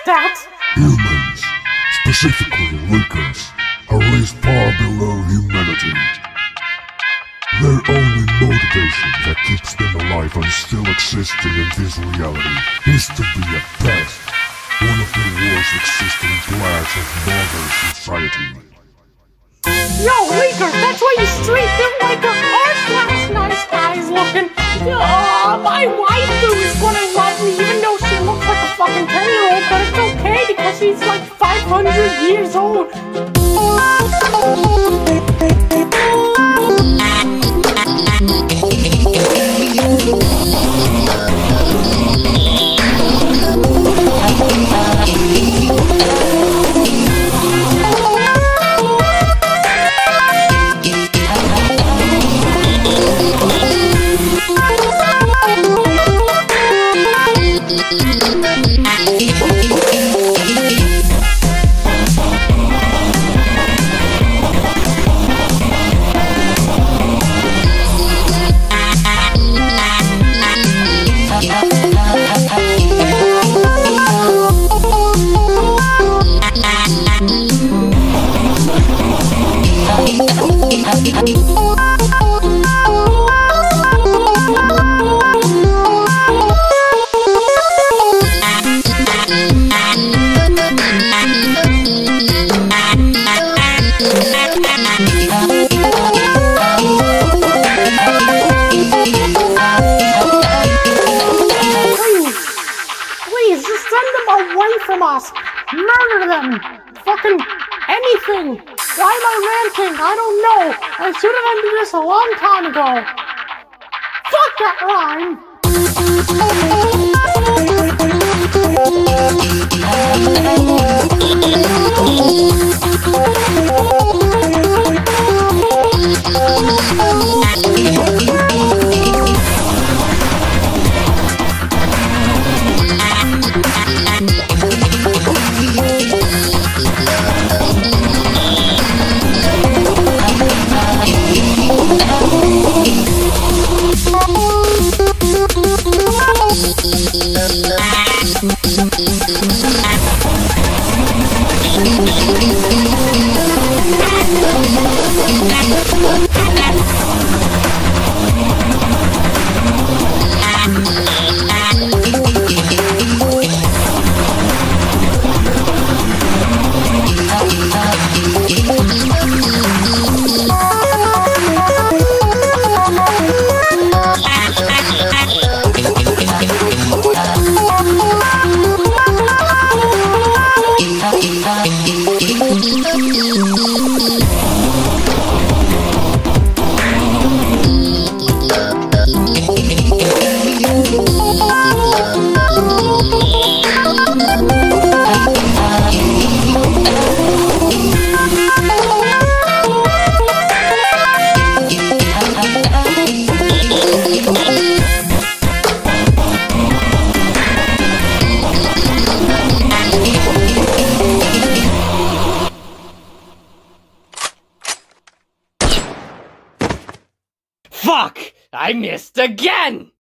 that! Humans, specifically Lakers, are raised far below humanity. Their only motivation that keeps them alive and still existing in this reality is to be at best one of the worst existing blacks of modern society. Yo, Laker, that's why you straight them like a arse last nice guys looking. My wife is gonna love me even though she looks like a fucking 10-year-old, but it's okay because she's like 500 years old. Please, just send them away from us. Murder them. Fucking anything. Why am I ranting? I don't know. I should have ended this a long time ago. Fuck that Fuck! I missed again!